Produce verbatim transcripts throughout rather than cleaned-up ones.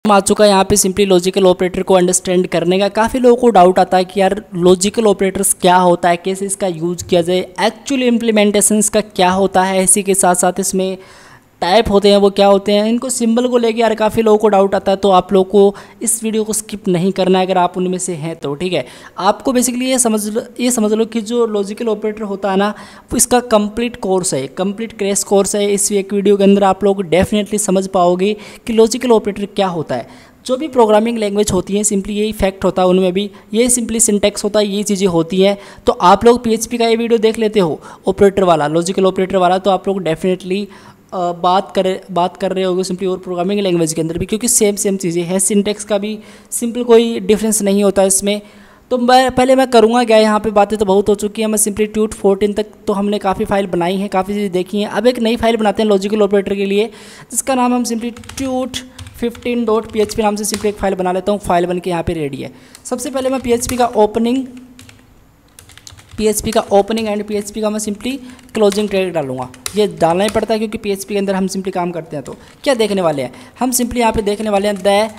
आ चुका है यहाँ पे सिंपली लॉजिकल ऑपरेटर को अंडरस्टैंड करने का। काफ़ी लोगों को डाउट आता है कि यार लॉजिकल ऑपरेटर्स क्या होता है, कैसे इसका यूज़ किया जाए, एक्चुअली इम्प्लीमेंटेशन इसका क्या होता है, इसी के साथ साथ इसमें टाइप होते हैं वो क्या होते हैं, इनको सिंबल को लेके यार काफ़ी लोगों को डाउट आता है। तो आप लोग को इस वीडियो को स्किप नहीं करना है अगर आप उनमें से हैं तो, ठीक है। आपको बेसिकली ये समझ लो ये समझ लो कि जो लॉजिकल ऑपरेटर होता है ना, वो इसका कंप्लीट कोर्स है, कंप्लीट क्रैश कोर्स है। इस एक वीडियो के अंदर आप लोग डेफिनेटली समझ पाओगे कि लॉजिकल ऑपरेटर क्या होता है। जो भी प्रोग्रामिंग लैंग्वेज होती है सिंपली यही फैक्ट होता है, उनमें भी ये सिंपली सिंटैक्स होता है, ये चीज़ें होती हैं। तो आप लोग पीएचपी का ये वीडियो देख लेते हो ऑपरेटर वाला, लॉजिकल ऑपरेटर वाला, तो आप लोग डेफिनेटली बात कर बात कर रहे होगे सिंपली और प्रोग्रामिंग लैंग्वेज के अंदर भी, क्योंकि सेम सेम चीज़ें हैं। सिंटैक्स का भी सिंपल कोई डिफरेंस नहीं होता इसमें। तो मैं पहले मैं करूँगा क्या, यहाँ पे बातें तो बहुत हो चुकी हैं। मैं सिंपली ट्यूट फोर्टीन तक तो हमने काफ़ी फाइल बनाई है, काफ़ी चीज़ें देखी हैं। अब एक नई फाइल बनाते हैं लॉजिकल ऑपरेटर के लिए, जिसका नाम हम simply tut fifteen dot P H P नाम से सिंपली एक फाइल बना लेता हूँ। फाइल बन के यहाँ पे रेडी है। सबसे पहले मैं पी एच पी का ओपनिंग पीएचपी का ओपनिंग एंड पीएचपी का मैं सिंपली क्लोजिंग टैग डालूंगा। ये डालना ही पड़ता है क्योंकि पीएचपी के अंदर हम सिंपली काम करते हैं। तो क्या देखने वाले हैं हम, सिंपली यहाँ पे देखने वाले हैं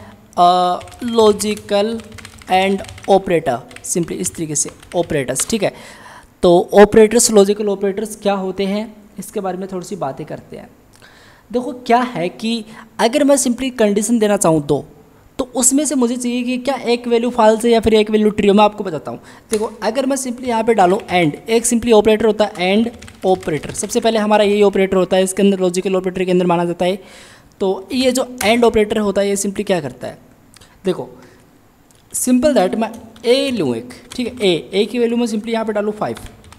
the logical and operator, simply इस तरीके से ऑपरेटर्स, ठीक है। तो ऑपरेटर्स, लॉजिकल ऑपरेटर्स क्या होते हैं इसके बारे में थोड़ी सी बातें करते हैं। देखो क्या है कि अगर मैं सिंपली कंडीशन देना चाहूँ दो, तो उसमें से मुझे चाहिए कि क्या एक वैल्यू फॉल्स है या फिर एक वैल्यू ट्रू। मैं आपको बताता हूँ। देखो अगर मैं सिंपली यहाँ पे डालूँ एंड, एक सिंपली ऑपरेटर होता है एंड ऑपरेटर। सबसे पहले हमारा यही ऑपरेटर होता है, इसके अंदर लॉजिकल ऑपरेटर के अंदर माना जाता है। तो ये जो एंड ऑपरेटर होता है ये सिंपली क्या करता है, देखो सिंपल दैट मैं ए लूँ एक, ठीक है, ए ए की वैल्यू मैं सिंपली यहाँ पर डालूँ फाइव,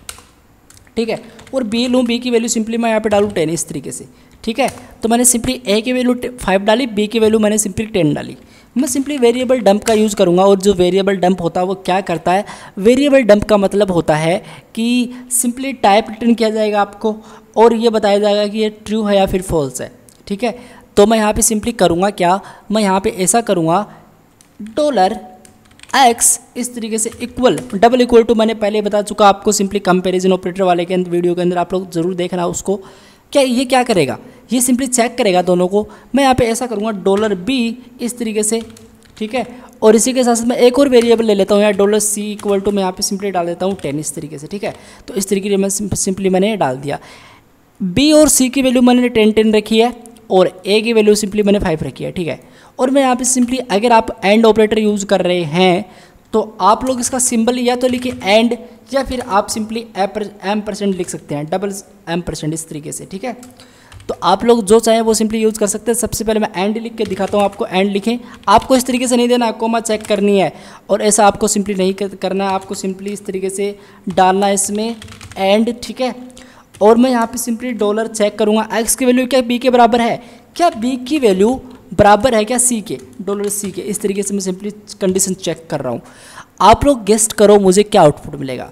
ठीक है, और बी लूँ, बी की वैल्यू सिंपली मैं यहाँ पर डालूँ टेन, इस तरीके से, ठीक है। तो मैंने सिंपली ए की वैल्यू फाइव डाली, बी की वैल्यू मैंने सिंपली टेन डाली। मैं सिंपली वेरिएबल डंप का यूज़ करूंगा। और जो वेरिएबल डंप होता है वो क्या करता है, वेरिएबल डंप का मतलब होता है कि सिंपली टाइप रिटर्न किया जाएगा आपको और ये बताया जाएगा कि ये ट्रू है या फिर फॉल्स है, ठीक है। तो मैं यहाँ पे सिंपली करूँगा क्या, मैं यहाँ पे ऐसा करूँगा डॉलर एक्स इस तरीके से इक्वल, डबल इक्वल टू, मैंने पहले बता चुका आपको सिंपली कंपेरिजन ऑपरेटर वाले के अंदर वीडियो के अंदर, आप लोग ज़रूर देखना उसको। क्या ये क्या करेगा, ये सिंपली चेक करेगा दोनों को। मैं यहाँ पे ऐसा करूँगा डॉलर बी इस तरीके से, ठीक है। और इसी के साथ साथ मैं एक और वेरिएबल ले लेता हूँ यार, डॉलर सी इक्वल टू मैं यहाँ पे सिंपली डाल देता हूँ टेन, इस तरीके से, ठीक है। तो इस तरीके से मैं सिंपली मैंने डाल दिया। बी और सी की वैल्यू मैंने टेन टेन रखी है और ए की वैल्यू सिंपली मैंने फाइव रखी है, ठीक है। और मैं यहाँ पे सिंपली अगर आप एंड ऑपरेटर यूज़ कर रहे हैं तो आप लोग इसका सिंबल या तो लिखिए एंड, या फिर आप सिंपली एम परसेंट लिख सकते हैं, डबल एम परसेंट इस तरीके से, ठीक है। तो आप लोग जो चाहें वो सिंपली यूज़ कर सकते हैं। सबसे पहले मैं एंड लिख के दिखाता हूँ आपको, एंड लिखें। आपको इस तरीके से नहीं देना, कोमा चेक करनी है और ऐसा आपको सिंपली नहीं करना है, आपको सिंपली इस तरीके से डालना है इसमें एंड, ठीक है। और मैं यहाँ पे सिंपली डॉलर चेक करूँगा एक्स की वैल्यू क्या बी के बराबर है, क्या बी की वैल्यू बराबर है क्या सी के, डॉलर सी के, इस तरीके से मैं सिंपली कंडीशन चेक कर रहा हूँ। आप लोग गेस्ट करो मुझे क्या आउटपुट मिलेगा।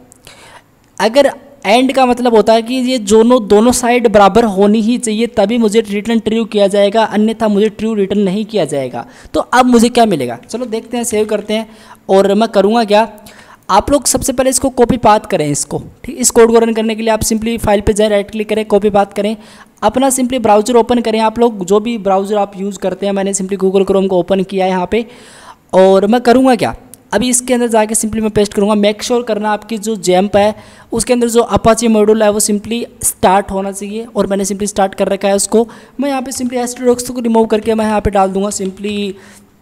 अगर एंड का मतलब होता है कि ये दोनों दोनों साइड बराबर होनी ही चाहिए तभी मुझे रिटर्न ट्रू किया जाएगा, अन्यथा मुझे ट्रू रिटर्न नहीं किया जाएगा। तो अब मुझे क्या मिलेगा, चलो देखते हैं, सेव करते हैं। और मैं करूँगा क्या, आप लोग सबसे पहले इसको कॉपी पाथ करें इसको, ठीक। इस कोड को रन करने के लिए आप सिंपली फाइल पे जाए, राइट क्लिक करें, कॉपी पाथ करें, अपना सिंपली ब्राउज़र ओपन करें। आप लोग जो भी ब्राउज़र आप यूज़ करते हैं, मैंने सिंपली गूगल क्रोम को ओपन किया है यहाँ पे। और मैं करूँगा क्या, अभी इसके अंदर जाके सिंपली मैं पेस्ट करूँगा। मेक श्योर करना आपकी जो जैम्प है उसके अंदर जो अपाची मॉड्यूल है वो सिंपली स्टार्ट होना चाहिए, और मैंने सिंपली स्टार्ट कर रखा है उसको। मैं यहाँ पे सिंपली एस्ट्रोडॉक्स को रिमूव करके मैं यहाँ पे डाल दूँगा सिंपली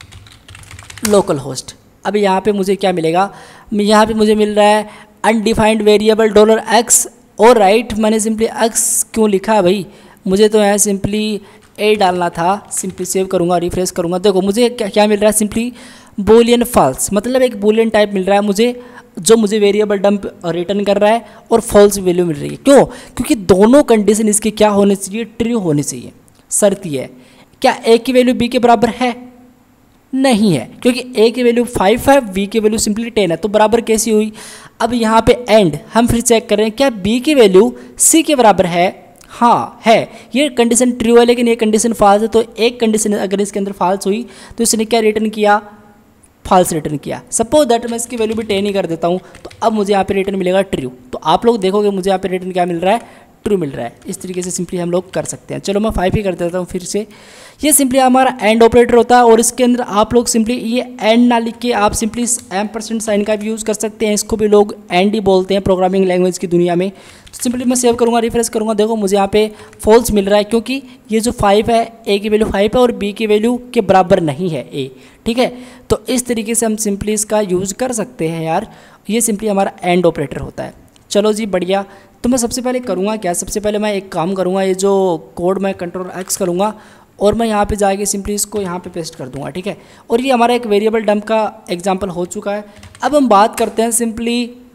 लोकल होस्ट। अभी यहाँ पे मुझे क्या मिलेगा, यहाँ पे मुझे मिल रहा है अनडिफाइंड वेरिएबल डॉलर एक्स, और राइट मैंने सिंपली एक्स क्यों लिखा है भाई, मुझे तो यहाँ सिंपली ए डालना था। सिंपली सेव करूँगा, रिफ्रेश करूँगा, देखो मुझे क्या क्या मिल रहा है, सिंपली बूलियन फॉल्स, मतलब एक बूलियन टाइप मिल रहा है मुझे, जो मुझे वेरिएबल डंप रिटर्न कर रहा है, और फॉल्स वैल्यू मिल रही है। क्यों, क्योंकि दोनों कंडीशन इसकी क्या होनी चाहिए, ट्रू होनी चाहिए। शर्त ये है, क्या ए की वैल्यू बी के बराबर है, नहीं है, क्योंकि ए की वैल्यू फाइव है, बी की वैल्यू सिंपली टेन है, तो बराबर कैसी हुई। अब यहाँ पे एंड हम फिर चेक कर रहे हैं, क्या बी की वैल्यू सी के बराबर है, हाँ है, ये कंडीशन ट्रू है, लेकिन ये कंडीशन फॉल्स है। तो एक कंडीशन अगर इसके अंदर फॉल्स हुई तो इसने क्या रिटर्न किया, फॉल्स रिटर्न किया। सपोज दैट मैं इसकी वैल्यू भी टेन ही कर देता हूँ, तो अब मुझे यहाँ पे रिटर्न मिलेगा ट्रू। तो आप लोग देखोगे मुझे यहाँ पे रिटर्न क्या मिल रहा है, ट्रू मिल रहा है। इस तरीके से सिंपली हम लोग कर सकते हैं। चलो मैं फाइव ही कर देता हूँ फिर से। ये सिंपली हमारा एंड ऑपरेटर होता है और इसके अंदर आप लोग सिंपली ये एंड ना लिख के आप सिंपली एम परसेंट साइन का भी यूज़ कर सकते हैं। इसको भी लोग एंड ही बोलते हैं प्रोग्रामिंग लैंग्वेज की दुनिया में। तो सिंपली मैं सेव करूँगा, रिफ्रेश करूँगा, देखो मुझे यहाँ पे फॉल्स मिल रहा है क्योंकि ये जो फाइव है ए की वैल्यू फाइव है और बी की वैल्यू के बराबर नहीं है ए। ठीक है, तो इस तरीके से हम सिंपली इसका यूज़ कर सकते हैं यार। ये सिंपली हमारा एंड ऑपरेटर होता है। चलो जी बढ़िया। तो मैं सबसे पहले करूँगा क्या, सबसे पहले मैं एक काम करूँगा, ये जो कोड मैं कंट्रोल एक्स करूँगा और मैं यहाँ पे जाके सिंपली इसको यहाँ पे पेस्ट कर दूँगा। ठीक है, और ये हमारा एक वेरिएबल डंप का एग्जांपल हो चुका है। अब हम बात करते हैं सिंपली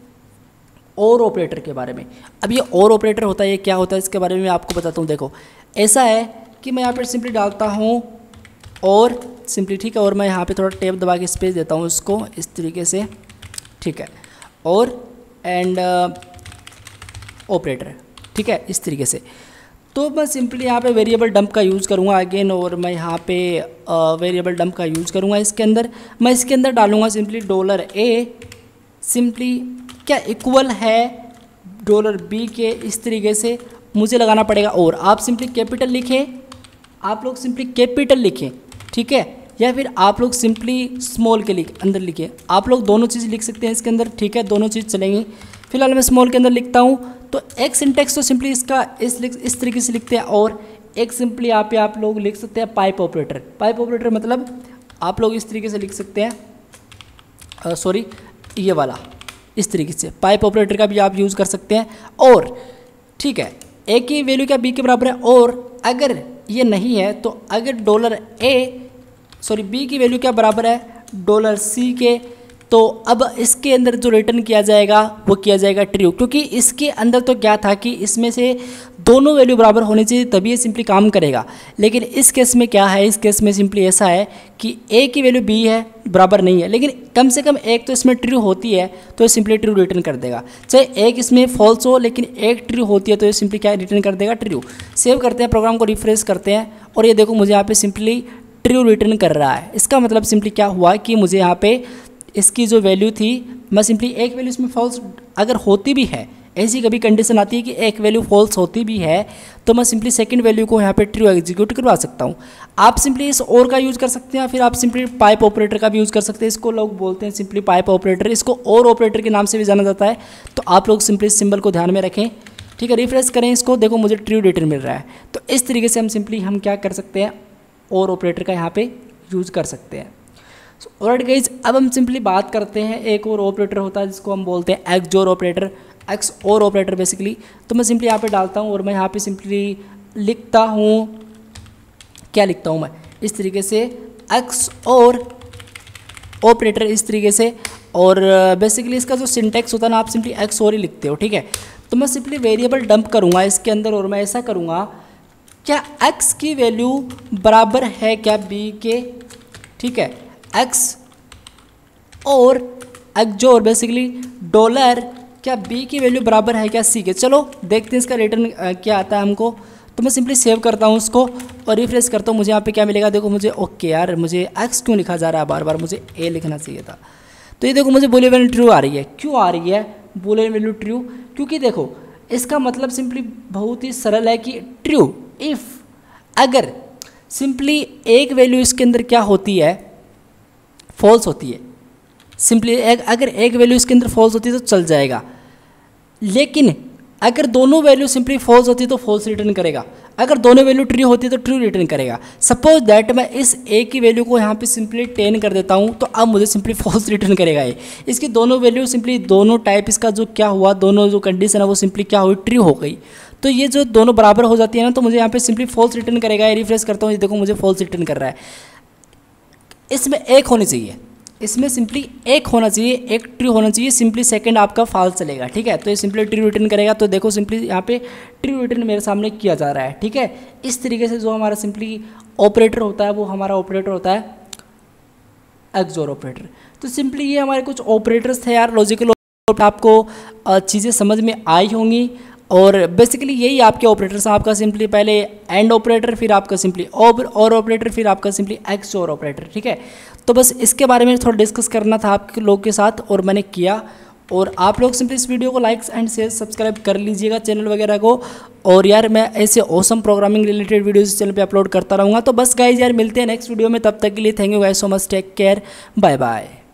और ऑपरेटर के बारे में। अब ये और ऑपरेटर होता है, ये क्या होता है इसके बारे में मैं आपको बताता हूँ। देखो ऐसा है कि मैं यहाँ पर सिंपली डालता हूँ और सिंपली, ठीक है, और मैं यहाँ पर थोड़ा टेप दबा के स्पेस देता हूँ इसको इस तरीके से। ठीक है, और एंड ऑपरेटर, ठीक है, इस तरीके से। तो मैं सिंपली यहाँ पे वेरिएबल डंप का यूज़ करूँगा अगेन, और मैं यहाँ पे वेरिएबल डंप का यूज़ करूँगा। इसके अंदर मैं इसके अंदर डालूँगा सिंपली डॉलर ए सिंपली क्या इक्वल है डॉलर बी के। इस तरीके से मुझे लगाना पड़ेगा, और आप सिंपली कैपिटल लिखें, आप लोग सिंपली कैपिटल लिखें, ठीक है, या फिर आप लोग सिंपली स्मॉल के लिख अंदर लिखें। आप लोग दोनों चीज़ लिख सकते हैं इसके अंदर, ठीक है, दोनों चीज़ चलेंगी। फिलहाल मैं स्मॉल के अंदर लिखता हूँ। तो एक सिंटेक्स तो सिंपली इसका इस इस तरीके से लिखते हैं, और एक सिंपली यहाँ पे आप लोग लिख सकते हैं पाइप ऑपरेटर। पाइप ऑपरेटर मतलब आप लोग इस तरीके से लिख सकते हैं, सॉरी ये वाला इस तरीके से पाइप ऑपरेटर का भी आप यूज़ कर सकते हैं। और ठीक है, ए की वैल्यू क्या बी के बराबर है, और अगर ये नहीं है तो अगर डॉलर ए सॉरी बी की वैल्यू क्या बराबर है डॉलर सी के, तो अब इसके अंदर जो रिटर्न किया जाएगा वो किया जाएगा ट्रू, क्योंकि इसके अंदर तो क्या था कि इसमें से दोनों वैल्यू बराबर होनी चाहिए तभी ये सिंपली काम करेगा। लेकिन इस केस में क्या है, इस केस में सिंपली ऐसा है कि ए की वैल्यू बी है बराबर नहीं है, लेकिन कम से कम एक तो इसमें ट्रू होती है तो ये सिंपली ट्रू रिटर्न कर देगा। चाहे एक इसमें फॉल्स हो लेकिन एक ट्रू होती है तो ये सिंपली क्या रिटर्न कर देगा ट्रू। सेव करते हैं, प्रोग्राम को रिफ्रेश करते हैं, और ये देखो मुझे यहाँ पे सिंपली ट्रू रिटर्न कर रहा है। इसका मतलब सिंपली क्या हुआ कि मुझे यहाँ पे इसकी जो वैल्यू थी, मैं सिंपली एक वैल्यू इसमें फॉल्स अगर होती भी है, ऐसी कभी कंडीशन आती है कि एक वैल्यू फॉल्स होती भी है, तो मैं सिंपली सेकंड वैल्यू को यहाँ पे ट्रू एग्जीक्यूट करवा सकता हूँ। आप सिंपली इस और का यूज़ कर सकते हैं, फिर आप सिंपली पाइप ऑपरेटर का भी यूज़ कर सकते हैं। इसको लोग बोलते हैं सिंपली पाइप ऑपरेटर, इसको और ऑपरेटर के नाम से भी जाना जाता है। तो आप लोग सिंपली इस सिंबल को ध्यान में रखें, ठीक है, रिफ्रेश करें इसको, देखो मुझे ट्रू रिटर्न मिल रहा है। तो इस तरीके से हम सिंपली हम क्या कर सकते हैं, और ऑपरेटर का यहाँ पे यूज़ कर सकते हैं। ऑलराइट गाइज, अब हम सिंपली बात करते हैं एक और ऑपरेटर होता है जिसको हम बोलते हैं XOR operator, x or operator basically. तो मैं सिंपली यहाँ पे डालता हूँ और मैं यहाँ पे सिंपली लिखता हूँ, क्या लिखता हूँ मैं इस तरीके से एक्स और ऑपरेटर इस तरीके से, और बेसिकली इसका जो सिंटेक्स होता है ना, आप सिंपली एक्स और ही लिखते हो, ठीक है। तो मैं सिंपली वेरिएबल डंप करूँगा इसके अंदर, और मैं ऐसा करूँगा क्या x की वैल्यू बराबर है क्या b के, ठीक है, x or XOR basically dollar क्या b की वैल्यू बराबर है क्या c के। चलो देखते हैं इसका रिटर्न क्या आता है हमको। तो मैं सिंपली सेव करता हूँ उसको और रिफ्रेश करता हूँ, मुझे यहाँ पे क्या मिलेगा, देखो मुझे ओके यार मुझे x क्यों लिखा जा रहा है बार बार, मुझे a लिखना चाहिए था। तो ये देखो मुझे बूलियन वैल्यू ट्रू आ रही है। क्यों आ रही है बूलियन वैल्यू ट्रू, क्योंकि देखो इसका मतलब सिंपली बहुत ही सरल है कि ट्रू इफ़ अगर सिंपली एक वैल्यू इसके अंदर क्या होती है फॉल्स होती है, सिंपली एक अगर एक वैल्यू इसके अंदर फॉल्स होती है तो चल जाएगा, लेकिन अगर दोनों वैल्यू सिंपली फॉल्स होती है तो फॉल्स रिटर्न करेगा, अगर दोनों वैल्यू ट्रू होती है तो ट्रू रिटर्न करेगा। सपोज दैट मैं इस ए की वैल्यू को यहाँ पे सिंपली टेन कर देता हूँ तो अब मुझे सिंपली फॉल्स रिटर्न करेगा ये। इसकी दोनों वैल्यू सिंपली दोनों टाइप इसका जो क्या हुआ, दोनों जो कंडीशन है वो सिंपली क्या हुई ट्रू हो गई। तो ये जो दोनों बराबर हो जाती है ना, तो मुझे यहाँ पे सिंपली फॉल्स रिटर्न करेगा। ये रिफ्रेश करता हूँ, ये देखो मुझे फॉल्स रिटर्न कर रहा है। इसमें एक होनी चाहिए, इसमें सिंपली एक होना चाहिए, एक ट्रू होना चाहिए, सिंपली सेकंड आपका फॉल्स चलेगा, ठीक है। तो ये सिंपली ट्रू रिटर्न करेगा। तो देखो सिंपली यहाँ पे ट्रू रिटर्न मेरे सामने किया जा रहा है, ठीक है। इस तरीके से जो हमारा सिंपली ऑपरेटर होता है वो हमारा ऑपरेटर होता है एक्सओर ऑपरेटर। तो सिंपली ये हमारे कुछ ऑपरेटर्स थे यार, लॉजिकल। आपको चीज़ें समझ में आई होंगी, और बेसिकली यही आपके ऑपरेटर्स हैं। आपका सिंपली पहले एंड ऑपरेटर, फिर आपका सिंपली और ऑपरेटर, फिर आपका सिंपली एक्स और ऑपरेटर, ठीक है। तो बस इसके बारे में थोड़ा डिस्कस करना था आपके लोग के साथ, और मैंने किया। और आप लोग सिंपली इस वीडियो को लाइक्स एंड शेयर सब्सक्राइब कर लीजिएगा चैनल वगैरह को। और यार मैं ऐसे ऑसम प्रोग्रामिंग रिलेटेड वीडियोस इस चैनल पे अपलोड करता रहूँगा। तो बस गाइज यार मिलते हैं नेक्स्ट वीडियो में, तब तक के लिए thank you guys so much, take care, bye bye.